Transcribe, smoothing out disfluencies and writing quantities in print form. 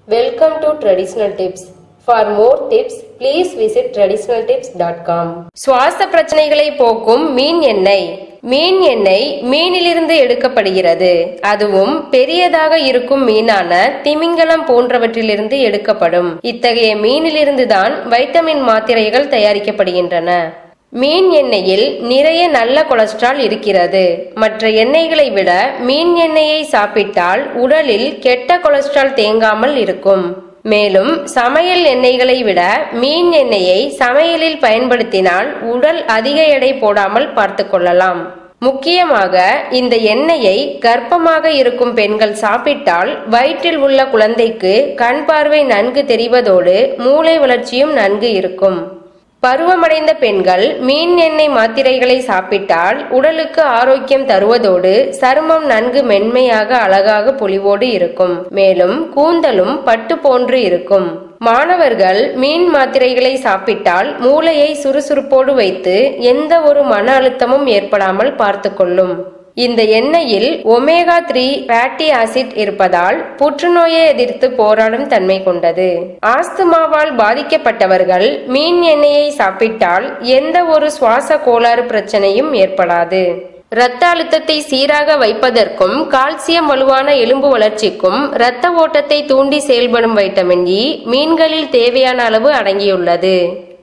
Welcome to Traditional Tips. For more tips, please visit traditionaltips.com. சுவாச பிரச்சனைகளை போக்கும் மீன் எண்ணெய். மீன் எண்ணெய் மீனிலிருந்து எடுக்கப்படுகிறது. அதுவும் பெரியதாக இருக்கும் மீனான திமிங்கலம் போன்றவற்றிலிருந்து எடுக்கப்படும். இத்தகைய மீனிலிருந்து தான் வைட்டமின் மாத்திரைகள் தயாரிக்கப்படுகின்றன. மீன் எண்ணெயில் நிறைய நல்ல கொலஸ்ட்ரால் இருக்கிறது. மற்ற எண்ணெய்களை விட மீன் எண்ணெயை சாப்பிட்டால் உடலில் கெட்ட கொலஸ்ட்ரால் தேங்காமல் இருக்கும். மேலும் சமையல் எண்ணெய்களை விட மீன் எண்ணெயை சமையலில் பயன்படுத்தினால் உடல் அதிக எடை போடாமல் பார்த்து கொள்ளலாம். முக்கியமாக இந்த எண்ணெயை கர்ப்பமாக இருக்கும் பெண்கள் சாப்பிட்டால் வயிற்றில் உள்ள குழந்தைக்கு கண் பார்வை நன்கு தெரிவதோடு மூளை வளர்ச்சியும் நன்கு இருக்கும். பருவமடைந்த பெண்கள் மீன் எண்ணெய் மாத்திரைகளை சாப்பிட்டால் உடலுக்கு ஆரோக்கியம் தருவதோடு சருமம் நன்கு மென்மையாக அழகாக பொலிவோடு இருக்கும். மேலும் கூந்தலும் பட்டு போன்று இருக்கும். மாணவர்கள் மீன் மாத்திரைகளை சாப்பிட்டால் மூளையை சுறுசுறுப்போடு வைத்து எந்த ஒரு மன அழுத்தமும் ஏற்படாமல் பார்த்து கொள்ளும். இந்த எண்ணெயில் ஒமேகா 3 ஃபேட்டி ஆசிட் இருப்பதால் புற்றுநோயை எதிர்த்து போராடும் தன்மை கொண்டது. ஆஸ்துமாவால் பாதிக்கப்பட்டவர்கள் மீன் எண்ணெயை சாப்பிட்டால் எந்த ஒரு சுவாச கோளாறு பிரச்சனையும் ஏற்படாது. இரத்த அழுத்தத்தை சீராக வைப்பதற்கும் கால்சியம் வலுவான எலும்பு வளர்ச்சிக்கும் இரத்த ஓட்டத்தை தூண்டி செயல்படும் வைட்டமின் இ மீன்களில் தேவையான அளவு அடங்கியுள்ளது.